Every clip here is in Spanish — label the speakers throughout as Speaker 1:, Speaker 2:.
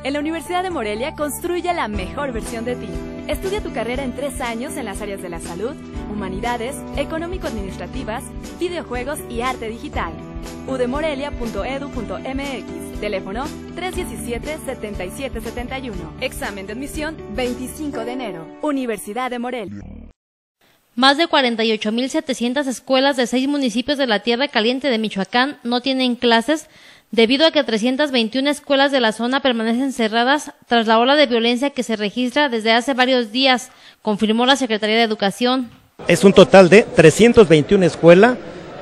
Speaker 1: En la Universidad de Morelia construye la mejor versión de ti. Estudia tu carrera en 3 años en las áreas de la salud, humanidades, económico-administrativas, videojuegos y arte digital. udemorelia.edu.mx. Teléfono 317-7771. Examen de admisión 25 de enero. Universidad de Morelia.
Speaker 2: Más de 48.700 escuelas de 6 municipios de la Tierra Caliente de Michoacán no tienen clases debido a que 321 escuelas de la zona permanecen cerradas tras la ola de violencia que se registra desde hace varios días, confirmó la Secretaría de Educación.
Speaker 3: Es un total de 321 escuelas,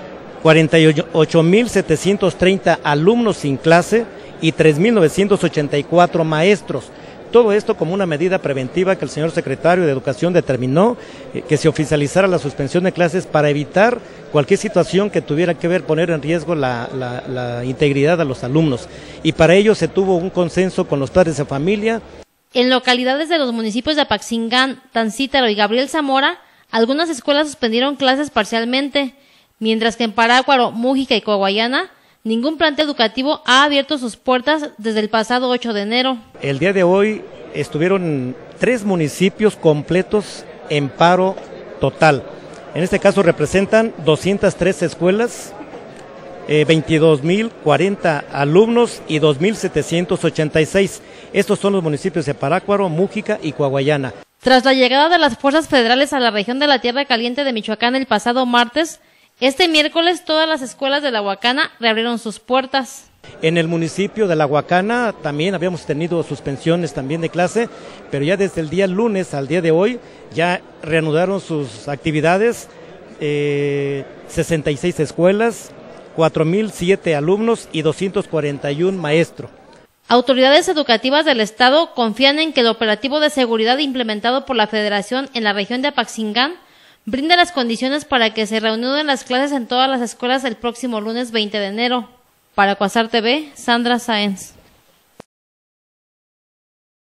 Speaker 3: 48.730 alumnos sin clase y 3.984 maestros. Todo esto como una medida preventiva que el señor secretario de Educación determinó que se oficializara la suspensión de clases para evitar cualquier situación que tuviera que ver poner en riesgo la integridad de los alumnos. Y para ello se tuvo un consenso con los padres de familia.
Speaker 2: En localidades de los municipios de Apaxingán, Tancítaro y Gabriel Zamora, algunas escuelas suspendieron clases parcialmente, mientras que en Parácuaro, Mújica y Coahuayana, ningún plantel educativo ha abierto sus puertas desde el pasado 8 de enero.
Speaker 3: El día de hoy estuvieron 3 municipios completos en paro total. En este caso representan 203 escuelas, 22.040 alumnos y 2.786. Estos son los municipios de Parácuaro, Mújica y Coahuayana.
Speaker 2: Tras la llegada de las fuerzas federales a la región de la Tierra Caliente de Michoacán el pasado martes, este miércoles todas las escuelas de La Huacana reabrieron sus puertas.
Speaker 3: En el municipio de La Huacana también habíamos tenido suspensiones también de clase, pero ya desde el día lunes al día de hoy ya reanudaron sus actividades, 66 escuelas, 4.007 alumnos y 241 maestros.
Speaker 2: Autoridades educativas del estado confían en que el operativo de seguridad implementado por la Federación en la región de Apaxingán brinda las condiciones para que se reanuden las clases en todas las escuelas el próximo lunes 20 de enero. Para Cuasar TV, Sandra Sáenz.